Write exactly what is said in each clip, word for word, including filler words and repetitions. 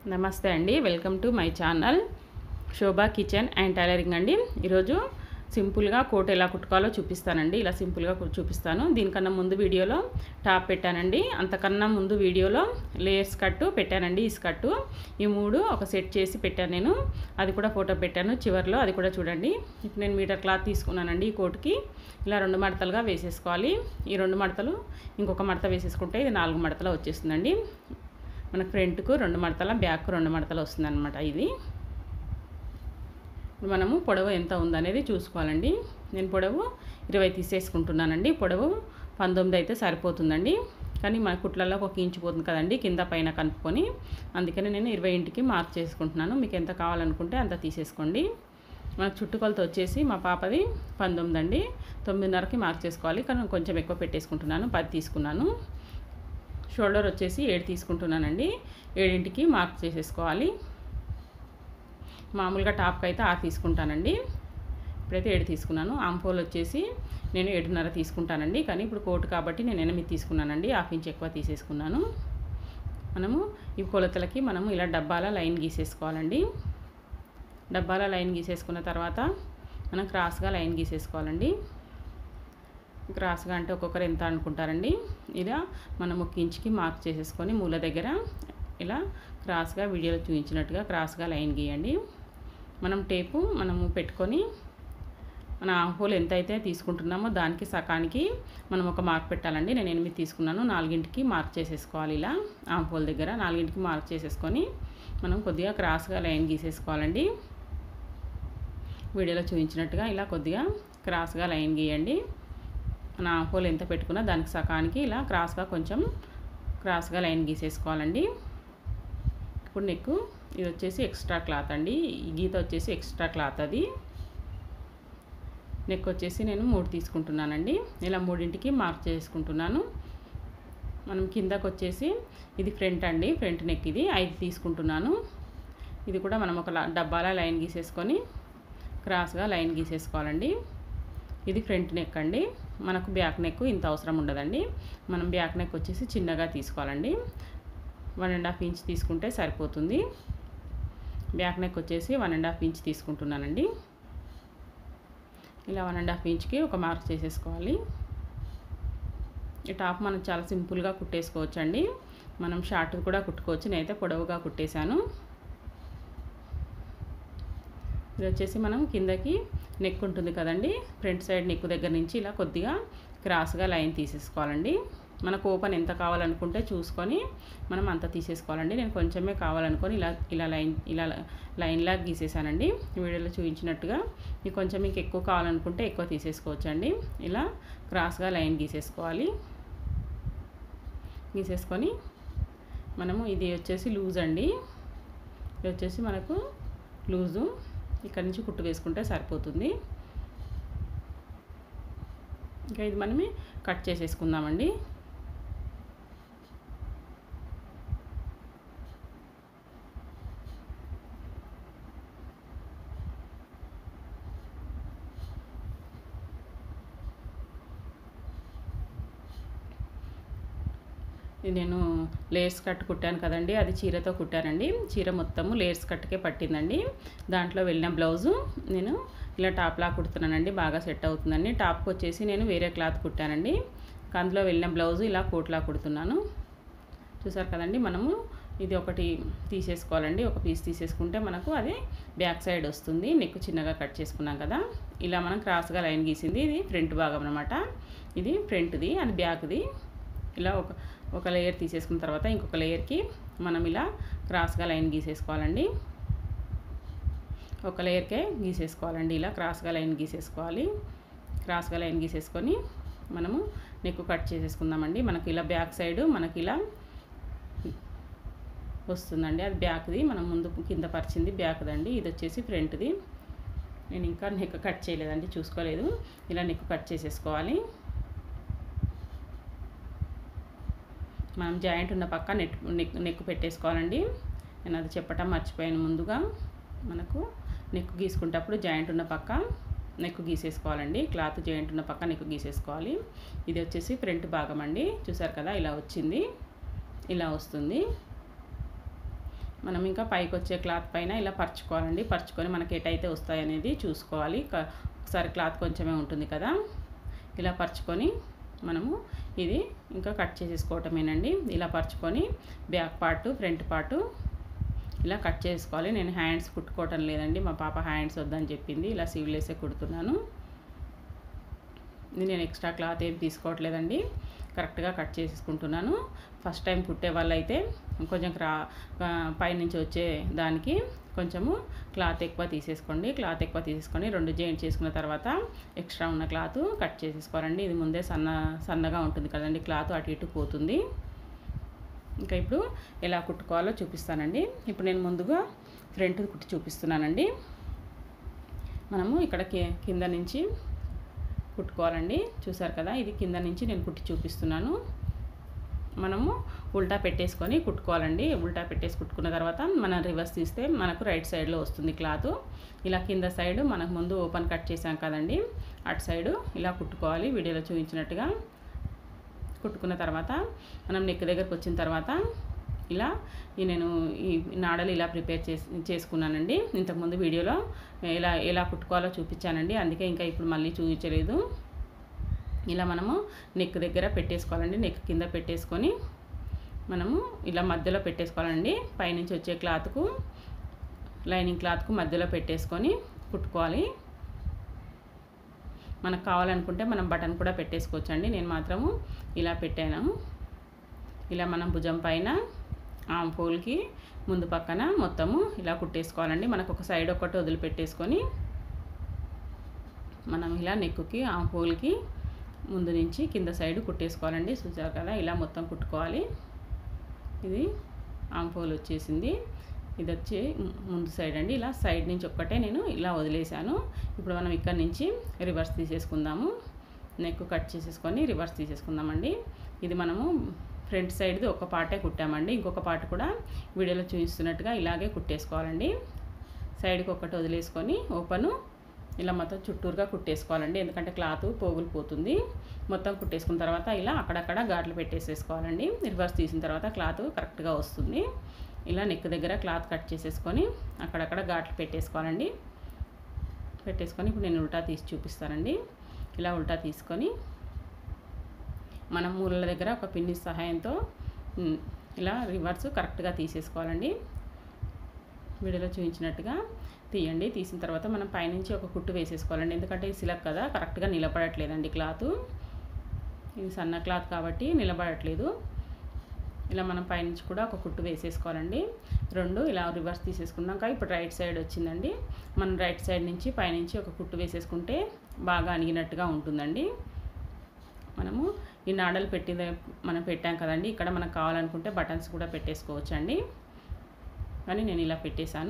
నమస్తే అండి, welcome to my channel Shobha kitchen and tailoring అండి. ఈరోజు సింపుల్గా కోట్ ఎలా కుట్టుకోవాలో చూపిస్తానండి. ఇలా సింపుల్గా చూపిస్తాను. దీనికన్నా ముందు వీడియోలో టాప్ పెట్టానండి, అంతకన్నా ముందు వీడియోలో లేయర్స్ కట్టు పెట్టానండి. ఈ కట్టు ఈ మూడు ఒక సెట్ చేసి పెట్టాను నేను, అది కూడా ఫోటో పెట్టాను చివరిలో, అది కూడా చూడండి. ఇప్పుడు నేను మీటర్ క్లాత్ తీసుకున్నానండి. ఈ కోట్కి ఇలా రెండు మడతలుగా వేసేసుకోవాలి. ఈ రెండు మడతలు ఇంకొక మడత వేసేసుకుంటే ఇది నాలుగు మడతలు వచ్చేస్తుందండి. మనకు ఫ్రంట్కు రెండు మడతల, బ్యాక్ రెండు మడతలు వస్తుందన్నమాట. ఇది మనము పొడవు ఎంత ఉందనేది చూసుకోవాలండి. నేను పొడవు ఇరవై తీసేసుకుంటున్నానండి. పొడవు పంతొమ్మిది అయితే సరిపోతుందండి, కానీ మన కుట్లలో ఒక ఇంచు పోతుంది కదండి కింద పైన కలుపుకొని, అందుకని నేను ఇరవై ఇంటికి మార్క్ చేసుకుంటున్నాను. మీకు ఎంత కావాలనుకుంటే అంత తీసేసుకోండి. మనకు చుట్టుకొలత వచ్చేసి మా పాపది పంతొమ్మిది అండి, తొమ్మిదిన్నరకి మార్క్ చేసుకోవాలి, కానీ కొంచెం ఎక్కువ పెట్టేసుకుంటున్నాను, పది తీసుకున్నాను. షోల్డర్ వచ్చేసి ఏడు తీసుకుంటున్నానండి, ఏడింటికి మార్క్ చేసేసుకోవాలి. మామూలుగా టాప్కి అయితే ఆరు తీసుకుంటానండి, ఇప్పుడైతే ఏడు తీసుకున్నాను. ఆంఫోల్ వచ్చేసి నేను ఏడున్నర తీసుకుంటానండి, కానీ ఇప్పుడు కోట్ కాబట్టి నేను ఎనిమిది తీసుకున్నానండి, హాఫ్ ఇంచ్ ఎక్కువ తీసేసుకున్నాను. మనము ఈ కొలతలకి మనము ఇలా డబ్బాల లైన్ గీసేసుకోవాలండి. డబ్బాల లైన్ గీసేసుకున్న తర్వాత మనం క్రాస్గా లైన్ గీసేసుకోవాలండి. క్రాస్గా అంటే ఒక్కొక్కరు ఎంత అనుకుంటారండి. ఇలా మనం ఒక ఇంచుకి మార్క్ చేసేసుకొని మూల దగ్గర ఇలా క్రాస్గా వీడియోలో చూపించినట్టుగా క్రాస్గా లైన్ గీయండి. మనం టేపు మనము పెట్టుకొని మన ఆంహోల్ ఎంత అయితే తీసుకుంటున్నామో దానికి సకానికి మనం ఒక మార్క్ పెట్టాలండి. నేను ఎనిమిది తీసుకున్నాను, నాలుగింటికి మార్క్ చేసేసుకోవాలి. ఇలా ఆంహోల్ దగ్గర నాలుగింటికి మార్క్ చేసేసుకొని మనం కొద్దిగా క్రాస్గా లైన్ గీసేసుకోవాలండి. వీడియోలో చూపించినట్టుగా ఇలా కొద్దిగా క్రాస్గా లైన్ గీయండి. మన ఆంహోల్ ఎంత పెట్టుకున్నా దానికి సకానికి ఇలా క్రాస్గా కొంచెం క్రాస్గా లైన్ గీసేసుకోవాలండి. ఇప్పుడు నెక్ ఇది వచ్చేసి ఎక్స్ట్రా క్లాత్ అండి, ఈ గీత వచ్చేసి ఎక్స్ట్రా క్లాత్. అది నెక్ వచ్చేసి నేను మూడు తీసుకుంటున్నానండి. ఇలా మూడింటికి మార్క్ చేసుకుంటున్నాను. మనం కిందకు వచ్చేసి ఇది ఫ్రంట్ అండి, ఫ్రంట్ నెక్ ఇది ఐదు తీసుకుంటున్నాను. ఇది కూడా మనం ఒక డబ్బాల లైన్ గీసేసుకొని క్రాస్గా లైన్ గీసేసుకోవాలండి. ఇది ఫ్రంట్ నెక్ అండి. మనకు బ్యాక్ నెక్ ఇంత అవసరం ఉండదండి. మనం బ్యాక్ నెక్ వచ్చేసి చిన్నగా తీసుకోవాలండి, వన్ అండ్ హాఫ్ ఇంచ్ తీసుకుంటే సరిపోతుంది. బ్యాక్ నెక్ వచ్చేసి వన్ అండ్ హాఫ్ ఇంచ్ తీసుకుంటున్నానండి. ఇలా వన్ అండ్ హాఫ్ ఇంచ్కి ఒక మార్క్ చేసేసుకోవాలి. ఈ టాప్ మనం చాలా సింపుల్గా కుట్టేసుకోవచ్చు అండి. మనం షార్ట్ కూడా కుట్టుకోవచ్చు, నేనైతే పొడవుగా కుట్టేశాను. ఇది వచ్చేసి మనం కిందకి నెక్ ఉంటుంది కదండి, ఫ్రంట్ సైడ్ నెక్ దగ్గర నుంచి ఇలా కొద్దిగా క్రాస్గా లైన్ తీసేసుకోవాలండి. మనకు ఓపెన్ ఎంత కావాలనుకుంటే చూసుకొని మనం అంత తీసేసుకోవాలండి. నేను కొంచెమే కావాలనుకొని ఇలా ఇలా లైన్ ఇలా లైన్లా గీసేసానండి. వీడియోలో చూపించినట్టుగా మీకు కొంచెం మీకు ఎక్కువ కావాలనుకుంటే ఎక్కువ తీసేసుకోవచ్చు అండి. ఇలా క్రాస్గా లైన్ గీసేసుకోవాలి. గీసేసుకొని మనము ఇది వచ్చేసి లూజ్ అండి, ఇది వచ్చేసి మనకు లూజు, ఇక్కడ నుంచి కుట్టు వేసుకుంటే సరిపోతుంది. ఇంకా ఇది మనమే కట్ చేసేసుకుందామండి. నేను లేయర్స్ కట్ కుట్టాను కదండి, అది చీరతో కుట్టానండి. చీర మొత్తము లేయర్స్ కట్కే పట్టిందండి. దాంట్లో వెళ్ళిన బ్లౌజు నేను ఇలా టాప్లా కుడుతున్నానండి, బాగా సెట్ అవుతుందండి. టాప్కి వచ్చేసి నేను వేరే క్లాత్ కుట్టానండి, అందులో వెళ్ళిన బ్లౌజు ఇలా కోట్లా కుడుతున్నాను. చూసారు కదండి. మనము ఇది ఒకటి తీసేసుకోవాలండి, ఒక పీస్ తీసేసుకుంటే మనకు అది బ్యాక్ సైడ్ వస్తుంది. నెక్ చిన్నగా కట్ చేసుకున్నాం కదా, ఇలా మనం క్రాస్గా లైన్ గీసింది ఇది ఫ్రంట్ భాగం అనమాట. ఇది ఫ్రంట్ది, అది బ్యాక్ది. ఇలా ఒక ఒక లేయర్ తీసేసుకున్న తర్వాత ఇంకొక లేయర్కి మనం ఇలా క్రాస్గా లైన్ గీసేసుకోవాలండి. ఒక లేయర్కే గీసేసుకోవాలండి, ఇలా క్రాస్గా లైన్ గీసేసుకోవాలి. క్రాస్గా లైన్ గీసేసుకొని మనము నెక్ కట్ చేసేసుకుందామండి. మనకి ఇలా బ్యాక్ సైడ్ మనకి ఇలా వస్తుందండి, అది బ్యాక్ది. మనం ముందు కింద పరిచింది బ్యాక్దండి, ఇది వచ్చేసి ఫ్రంట్ది. నేను ఇంకా నెక్ కట్ చేయలేదండి, చూసుకోలేదు. ఇలా నెక్ కట్ చేసేసుకోవాలి. మనం జాయింట్ ఉన్న పక్క నెట్ నెక్ నెక్ పెట్టేసుకోవాలండి. నేను అది చెప్పటం మర్చిపోయాను ముందుగా. మనకు నెక్ గీసుకుంటప్పుడు జాయింట్ ఉన్న పక్క నెక్ గీసేసుకోవాలండి, క్లాత్ జాయింట్ ఉన్న పక్క నెక్ గీసేసుకోవాలి. ఇది వచ్చేసి ఫ్రంట్ భాగం అండి, చూసారు కదా ఇలా వచ్చింది, ఇలా వస్తుంది. మనం ఇంకా పైకి వచ్చే క్లాత్ పైన ఇలా పరుచుకోవాలండి. పరుచుకొని మనకి ఎటైతే వస్తాయనేది చూసుకోవాలి. ఒకసారి క్లాత్ కొంచెమే ఉంటుంది కదా, ఇలా పరుచుకొని మనము ఇది ఇంకా కట్ చేసేసుకోవటమేనండి. ఇలా పరుచుకొని బ్యాక్ పార్ట్ ఫ్రంట్ పార్ట్ ఇలా కట్ చేసుకోవాలి. నేను హ్యాండ్స్ కుట్టుకోవటం లేదండి, మా పాప హ్యాండ్స్ వద్దని చెప్పింది. ఇలా సీవ్లెస్సే కుడుతున్నాను. నేను ఎక్స్ట్రా క్లాత్ ఏం తీసుకోవట్లేదండి, కరెక్ట్గా కట్ చేసుకుంటున్నాను. ఫస్ట్ టైం కుట్టే వాళ్ళైతే కొంచెం క్రా పైనుంచి వచ్చే దానికి కొంచెము క్లాత్ ఎక్కువ తీసేసుకోండి. క్లాత్ ఎక్కువ తీసేసుకొని రెండు జాయింట్ చేసుకున్న తర్వాత ఎక్స్ట్రా ఉన్న క్లాత్ కట్ చేసేసుకోవాలండి. ఇది ముందే సన్న సన్నగా ఉంటుంది కదండి, క్లాత్ అటు ఇటు పోతుంది. ఇంకా ఇప్పుడు ఎలా కుట్టుకోవాలో చూపిస్తానండి. ఇప్పుడు నేను ముందుగా ఫ్రంట్ కుట్టి చూపిస్తున్నానండి. మనము ఇక్కడ కింద నుంచి కుట్టుకోవాలండి. చూసారు కదా, ఇది కింద నుంచి నేను కుట్టి చూపిస్తున్నాను. మనము ఉల్టా పెట్టేసుకొని కుట్టుకోవాలండి. ఉల్టా పెట్టేసి కుట్టుకున్న తర్వాత మనం రివర్స్ తీస్తే మనకు రైట్ సైడ్లో వస్తుంది క్లాత్. ఇలా కింద సైడ్ మనకు ముందు ఓపెన్ కట్ చేసాం కదండి, అటు సైడు ఇలా కుట్టుకోవాలి. వీడియోలో చూపించినట్టుగా కుట్టుకున్న తర్వాత మనం నెక్ దగ్గరకు వచ్చిన తర్వాత ఇలా ఈ నేను ఈ నాడలు ఇలా ప్రిపేర్ చేసి చేసుకున్నానండి. ఇంతకుముందు వీడియోలో ఎలా ఎలా కుట్టుకోవాలో చూపించానండి, అందుకే ఇంకా ఇప్పుడు మళ్ళీ చూపించలేదు. ఇలా మనము నెక్ దగ్గర పెట్టేసుకోవాలండి. నెక్ కింద పెట్టేసుకొని మనము ఇలా మధ్యలో పెట్టేసుకోవాలండి. పైనుంచి వచ్చే క్లాత్కు లైనింగ్ క్లాత్కు మధ్యలో పెట్టేసుకొని కుట్టుకోవాలి. మనకు కావాలనుకుంటే మనం బటన్ కూడా పెట్టేసుకోవచ్చండి. నేను మాత్రము ఇలా పెట్టాను. ఇలా మనం భుజం పైన ఆమ్ పోల్కి ముందు పక్కన మొత్తము ఇలా కుట్టేసుకోవాలండి. మనకు ఒక సైడ్ ఒకటి వదిలిపెట్టేసుకొని మనం ఇలా నెక్కుకి ఆమ్ పోల్కి ముందు నుంచి కింద సైడ్ కుట్టేసుకోవాలండి. చూసారు కదా, ఇలా మొత్తం కుట్టుకోవాలి. ఇది ఆమ్ పోల్ వచ్చేసింది. ఇది వచ్చి ముందు సైడ్ అండి. ఇలా సైడ్ నుంచి ఒక్కటే నేను ఇలా వదిలేసాను. ఇప్పుడు మనం ఇక్కడ నుంచి రివర్స్ తీసేసుకుందాము. నెక్ కట్ చేసేసుకొని రివర్స్ తీసేసుకుందామండి. ఇది మనము ఫ్రంట్ సైడ్ది ఒక పార్టే కుట్టామండి. ఇంకొక పార్ట్ కూడా వీడియోలో చూపిస్తున్నట్టుగా ఇలాగే కుట్టేసుకోవాలండి. సైడ్కి ఒకటి వదిలేసుకొని ఓపెను ఇలా మొత్తం చుట్టూరుగా కుట్టేసుకోవాలండి. ఎందుకంటే క్లాత్ పోగులు పోతుంది. మొత్తం కుట్టేసుకున్న తర్వాత ఇలా అక్కడక్కడ ఘాట్లు పెట్టేసేసుకోవాలండి. రివర్స్ తీసిన తర్వాత క్లాత్ కరెక్ట్గా వస్తుంది. ఇలా నెక్ దగ్గర క్లాత్ కట్ చేసేసుకొని అక్కడక్కడ ఘాట్లు పెట్టేసుకోవాలండి. పెట్టేసుకొని ఇప్పుడు నేను ఉల్టా తీసి చూపిస్తానండి. ఇలా ఉల్టా తీసుకొని మనం మూలల దగ్గర ఒక పిన్ని సహాయంతో ఇలా రివర్స్ కరెక్ట్గా తీసేసుకోవాలండి. వీడియోలో చూపించినట్టుగా తీయండి. తీసిన తర్వాత మనం పైనుంచి ఒక కుట్టు వేసేసుకోవాలండి. ఎందుకంటే ఇది సిలక్ కదా, కరెక్ట్గా నిలబడట్లేదండి క్లాత్. ఇది సన్న క్లాత్ కాబట్టి నిలబడట్లేదు. ఇలా మనం పైనుంచి కూడా ఒక కుట్టు వేసేసుకోవాలండి. రెండు ఇలా రివర్స్ తీసేసుకున్నాక ఇప్పుడు రైట్ సైడ్ వచ్చిందండి. మనం రైట్ సైడ్ నుంచి పైనుంచి ఒక కుట్టు వేసేసుకుంటే బాగా అణిగినట్టుగా ఉంటుందండి. మనము ఈ నాడలు పెట్టి మనం పెట్టాం కదండి, ఇక్కడ మనకు కావాలనుకుంటే బటన్స్ కూడా పెట్టేసుకోవచ్చండి. కానీ నేను ఇలా పెట్టేశాను.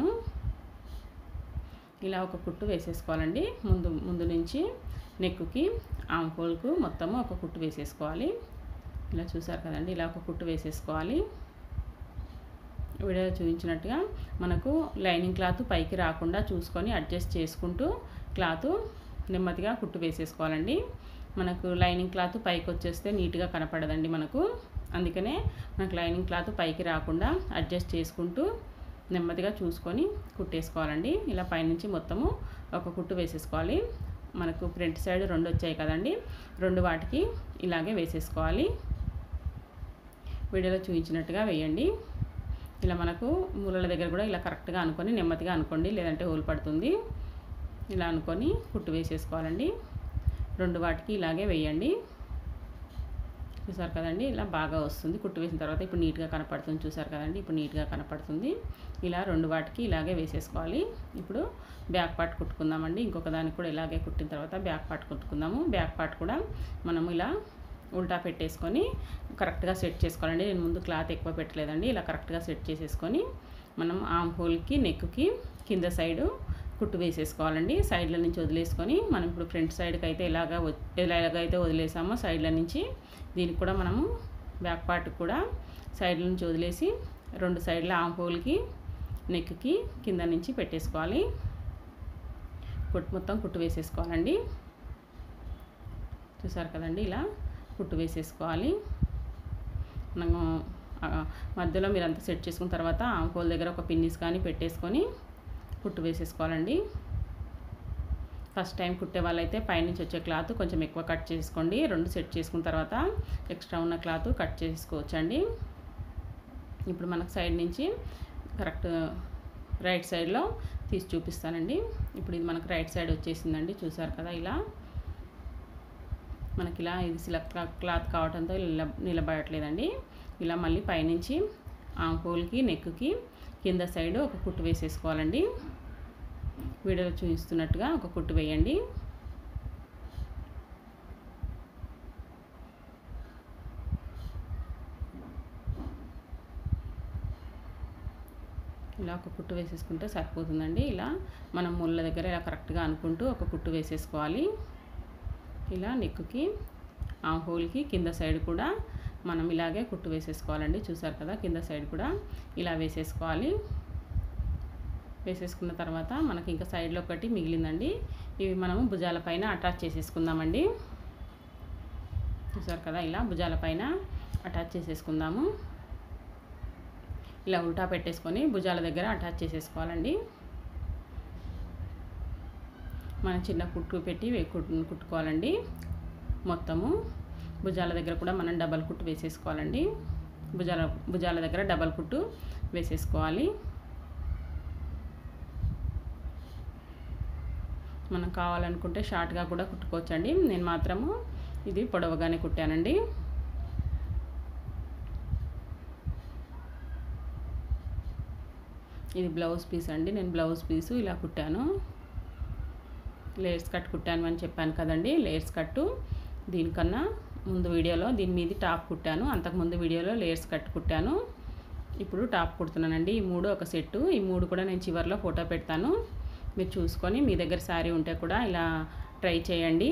ఇలా ఒక కుట్టు వేసేసుకోవాలండి. ముందు ముందు నుంచి నెక్కుకి ఆమ్ హోల్కు మొత్తము ఒక కుట్టు వేసేసుకోవాలి. ఇలా చూసారు కదండి, ఇలా ఒక కుట్టు వేసేసుకోవాలి. వీడియో చూపించినట్టుగా మనకు లైనింగ్ క్లాత్ పైకి రాకుండా చూసుకొని అడ్జస్ట్ చేసుకుంటూ క్లాత్ నెమ్మదిగా కుట్టు వేసేసుకోవాలండి. మనకు లైనింగ్ క్లాత్ పైకి వచ్చేస్తే నీట్గా కనపడదండి మనకు. అందుకనే మనకు లైనింగ్ క్లాత్ పైకి రాకుండా అడ్జస్ట్ చేసుకుంటూ నెమ్మదిగా చూసుకొని కుట్టేసుకోవాలండి. ఇలా పైనుంచి మొత్తము ఒక కుట్టు వేసేసుకోవాలి. మనకు ఫ్రంట్ సైడ్ రెండు వచ్చాయి కదండి, రెండు వాటికి ఇలాగే వేసేసుకోవాలి. వీడియోలో చూపించినట్టుగా వేయండి. ఇలా మనకు మూలల దగ్గర కూడా ఇలా కరెక్ట్గా అనుకొని నెమ్మదిగా అనుకోండి, లేదంటే హోల్ పడుతుంది. ఇలా అనుకొని కుట్టు వేసేసుకోవాలండి. రెండు వాటికి ఇలాగే వేయండి. చూసారు కదండి, ఇలా బాగా వస్తుంది. కుట్టు వేసిన తర్వాత ఇప్పుడు నీట్గా కనపడుతుంది. చూసారు కదండి, ఇప్పుడు నీట్గా కనపడుతుంది. ఇలా రెండు వాటికి ఇలాగే వేసేసుకోవాలి. ఇప్పుడు బ్యాక్ పార్ట్ కుట్టుకుందామండి. ఇంకొక దానికి కూడా ఇలాగే కుట్టిన తర్వాత బ్యాక్ పార్ట్ కుట్టుకుందాము. బ్యాక్ పార్ట్ కూడా మనము ఇలా ఉల్టా పెట్టేసుకొని కరెక్ట్గా సెట్ చేసుకోవాలండి. నేను ముందు క్లాత్ ఎక్కువ పెట్టలేదండి. ఇలా కరెక్ట్గా సెట్ చేసేసుకొని మనం ఆమ్ హోల్కి నెక్కి కింద సైడు కుట్టు వేసేసుకోవాలండి. సైడ్ల నుంచి వదిలేసుకొని మనం ఇప్పుడు ఫ్రంట్ సైడ్కి అయితే ఎలాగ ఎలాగైతే వదిలేసామో సైడ్ల నుంచి దీనికి కూడా మనము బ్యాక్ పార్ట్ కూడా సైడ్ల నుంచి వదిలేసి రెండు సైడ్ల ఆమ్ హోల్కి నెక్కి కింద నుంచి పెట్టేసుకోవాలి. కుట్టు మొత్తం కుట్టు వేసేసుకోవాలండి. చూసారు కదండి, ఇలా కుట్టు వేసేసుకోవాలి. మనము మధ్యలో మీరు అంతా సెట్ చేసుకున్న తర్వాత ఆమ్ హోల్ దగ్గర ఒక పిన్నిస్ కానీ పెట్టేసుకొని కుట్టు వేసేసుకోవాలండి. ఫస్ట్ టైం కుట్టే వాళ్ళైతే పైనుంచి వచ్చే క్లాత్ కొంచెం ఎక్కువ కట్ చేసుకోండి. రెండు సెట్ చేసుకున్న తర్వాత ఎక్స్ట్రా ఉన్న క్లాత్ కట్ చేసుకోవచ్చండి. ఇప్పుడు మనకు సైడ్ నుంచి కరెక్ట్ రైట్ సైడ్లో తీసి చూపిస్తానండి. ఇప్పుడు ఇది మనకు రైట్ సైడ్ వచ్చేసిందండి, చూసారు కదా. ఇలా మనకి ఇలా ఇది సిలక్ క్లాత్ కావడంతో నిల నిలబడట్లేదండి. ఇలా మళ్ళీ పైనుంచి ఆమ్ హోల్కి నెక్కి కింద సైడ్ ఒక కుట్టు వేసేసుకోవాలండి. వీడియోలో చూపిస్తున్నట్టుగా ఒక కుట్టు వేయండి. ఇలా ఒక కుట్టు వేసేసుకుంటే సరిపోతుందండి. ఇలా మనం ముళ్ళ దగ్గర ఇలా కరెక్ట్గా అనుకుంటూ ఒక కుట్టు వేసేసుకోవాలి. ఇలా నెక్కి ఆమ్ హోల్కి కింద సైడ్ కూడా మనం ఇలాగే కుట్టు వేసేసుకోవాలండి. చూసారు కదా, కింద సైడ్ కూడా ఇలా వేసేసుకోవాలి. వేసేసుకున్న తర్వాత మనకి ఇంకా సైడ్లో ఒకటి మిగిలిందండి. ఇవి మనము భుజాల పైన అటాచ్ చేసేసుకుందామండి. చూసారు కదా, ఇలా భుజాల పైన అటాచ్ చేసేసుకుందాము. ఇలా ఉల్టా పెట్టేసుకొని భుజాల దగ్గర అటాచ్ చేసేసుకోవాలండి. మనం చిన్న కుట్టు పెట్టి కుట్టుకోవాలండి. మొత్తము భుజాల దగ్గర కూడా మనం డబల్ కుట్టు వేసేసుకోవాలండి. భుజాల భుజాల దగ్గర డబల్ కుట్టు వేసేసుకోవాలి. మనం కావాలనుకుంటే షార్ట్గా కూడా కుట్టుకోవచ్చండి. నేను మాత్రము ఇది పొడవుగానే కుట్టానండి. ఇది బ్లౌజ్ పీస్ అండి. నేను బ్లౌజ్ పీసు ఇలా కుట్టాను. లేయర్స్ కట్ కుట్టాను అని చెప్పాను కదండి. లేయర్స్ కట్టు దీనికన్నా ముందు వీడియోలో దీని మీద టాప్ కుట్టాను. అంతకుముందు వీడియోలో లేయర్స్ కట్ కుట్టాను. ఇప్పుడు టాప్ కుడుతున్నానండి. ఈ మూడు ఒక సెట్టు. ఈ మూడు కూడా నేను చివరిలో ఫోటో పెడతాను, మీరు చూసుకొని మీ దగ్గర శారీ ఉంటే కూడా ఇలా ట్రై చేయండి.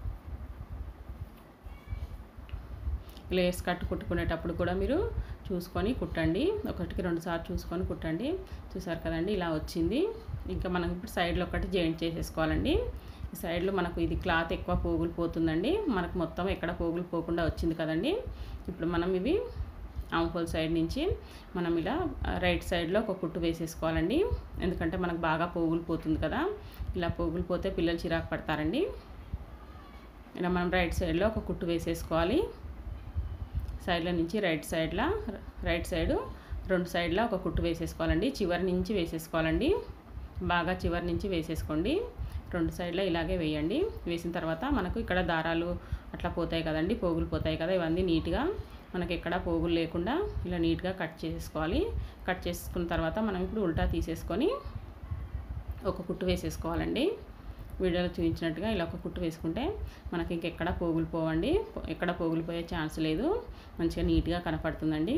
లేయర్స్ కట్ కుట్టుకునేటప్పుడు కూడా మీరు చూసుకొని కుట్టండి. ఒకటికి రెండు సార్లు చూసుకొని కుట్టండి. చూసారు కదండి, ఇలా వచ్చింది. ఇంకా మనం ఇప్పుడు సైడ్లో ఒకటి జాయింట్ చేసేసుకోవాలండి. ఈ సైడ్లో మనకు ఇది క్లాత్ ఎక్కువ పోగులు పోతుందండి. మనకు మొత్తం ఎక్కడ పోగులు పోకుండా వచ్చింది కదండి. ఇప్పుడు మనం ఇవి ఆమ్ హోల్ సైడ్ నుంచి మనం ఇలా రైట్ సైడ్లో ఒక కుట్టు వేసేసుకోవాలండి. ఎందుకంటే మనకు బాగా పోగులు పోతుంది కదా. ఇలా పోగులు పోతే పిల్లలు చిరాకు పడతారండి. ఇలా మనం రైట్ సైడ్లో ఒక కుట్టు వేసేసుకోవాలి. సైడ్లో నుంచి రైట్ సైడ్లో రైట్ సైడు రెండు సైడ్లో ఒక కుట్టు వేసేసుకోవాలండి. చివరి నుంచి వేసేసుకోవాలండి. బాగా చివరి నుంచి వేసేసుకోండి. రెండు సైడ్లో ఇలాగే వేయండి. వేసిన తర్వాత మనకు ఇక్కడ దారాలు అట్లా పోతాయి కదండి, పోగులు పోతాయి కదా. ఇవన్నీ నీట్గా మనకి ఎక్కడ పోగులు లేకుండా ఇలా నీట్గా కట్ చేసుకోవాలి. కట్ చేసుకున్న తర్వాత మనం ఇప్పుడు ఉల్టా తీసేసుకొని ఒక కుట్టు వేసేసుకోవాలండి. వీడియోలో చూపించినట్టుగా ఇలా ఒక కుట్టు వేసుకుంటే మనకి ఇంకెక్కడ పోగులు పోవండి. ఎక్కడ పోగులు పోయే ఛాన్స్ లేదు. మంచిగా నీట్గా కనపడుతుందండి.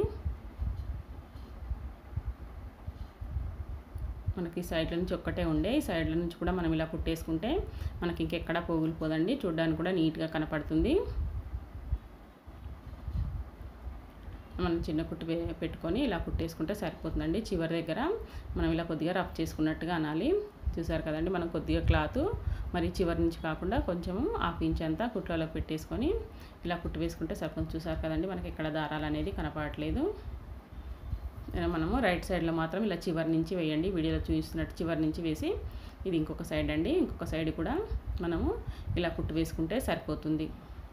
మనకి సైడ్ల నుంచి ఒక్కటే ఉండే, ఈ సైడ్ల నుంచి కూడా మనం ఇలా కుట్టేసుకుంటే మనకి ఇంకెక్కడ పోగులు పోదండి. చూడడానికి కూడా నీట్గా కనపడుతుంది. మనం చిన్న కుట్టు పెట్టుకొని ఇలా కుట్టేసుకుంటే సరిపోతుందండి. చివరి దగ్గర మనం ఇలా కొద్దిగా రఫ్ చేసుకున్నట్టుగా అనాలి. చూసారు కదండి, మనం కొద్దిగా క్లాత్ మరి చివరి నుంచి కాకుండా కొంచెము హాఫ్ ఇంచ్ అంతా కుట్లలో పెట్టేసుకొని ఇలా కుట్టు వేసుకుంటే సరిపోతుంది. చూసారు కదండి, మనకి ఎక్కడ దారాలు అనేది కనపడట్లేదు. మనము రైట్ సైడ్లో మాత్రం ఇలా చివరి నుంచి వేయండి. వీడియోలో చూపిస్తున్నట్టు చివరి నుంచి వేసి ఇది ఇంకొక సైడ్ అండి. ఇంకొక సైడ్ కూడా మనము ఇలా కుట్టు వేసుకుంటే సరిపోతుంది.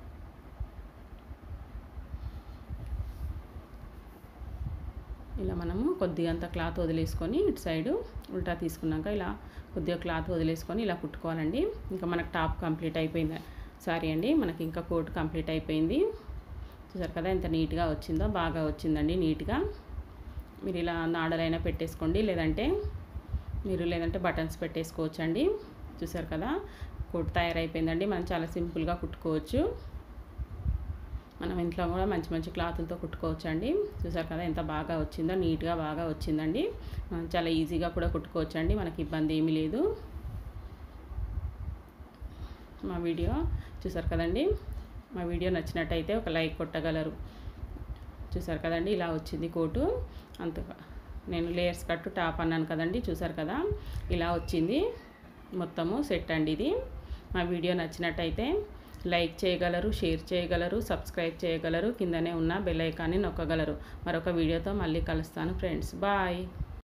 ఇలా మనము కొద్దిగా అంత క్లాత్ వదిలేసుకొని ఇటు సైడు ఉల్టా తీసుకున్నాక ఇలా కొద్దిగా క్లాత్ వదిలేసుకొని ఇలా కుట్టుకోవాలండి. ఇంకా మనకు టాప్ కంప్లీట్ అయిపోయింది. సారీ అండి, మనకి ఇంకా కోట్ కంప్లీట్ అయిపోయింది. చూసారు కదా ఎంత నీట్గా వచ్చిందో. బాగా వచ్చిందండి నీట్గా. మీరు ఇలా నాడలైనా పెట్టేసుకోండి, లేదంటే మీరు లేదంటే బటన్స్ పెట్టేసుకోవచ్చండి. చూసారు కదా, కోట్ తయారైపోయిందండి. మనం చాలా సింపుల్గా కుట్టుకోవచ్చు. మనం ఇంట్లో కూడా మంచి మంచి క్లాతులతో కుట్టుకోవచ్చు అండి. చూసారు కదా ఎంత బాగా వచ్చిందో, నీట్గా బాగా వచ్చిందండి. మనం చాలా ఈజీగా కూడా కుట్టుకోవచ్చు అండి, మనకి ఇబ్బంది ఏమీ లేదు. మా వీడియో చూసారు కదండి, మా వీడియో నచ్చినట్టయితే ఒక లైక్ కొట్టగలరు. చూసారు కదండి ఇలా వచ్చింది కోటు. అంత నేను లేయర్స్ కట్టు టాప్ అన్నాను కదండి, చూసారు కదా ఇలా వచ్చింది మొత్తము సెట్ అండి ఇది. మా వీడియో నచ్చినట్టయితే లైక్ చేయగలరు, షేర్ చేయగలరు, సబ్స్క్రైబ్ చేయగలరు, కిందనే ఉన్న బెల్ ఐకాన్ని నొక్కగలరు. మరొక వీడియోతో మళ్ళీ కలుస్తాను ఫ్రెండ్స్. బాయ్.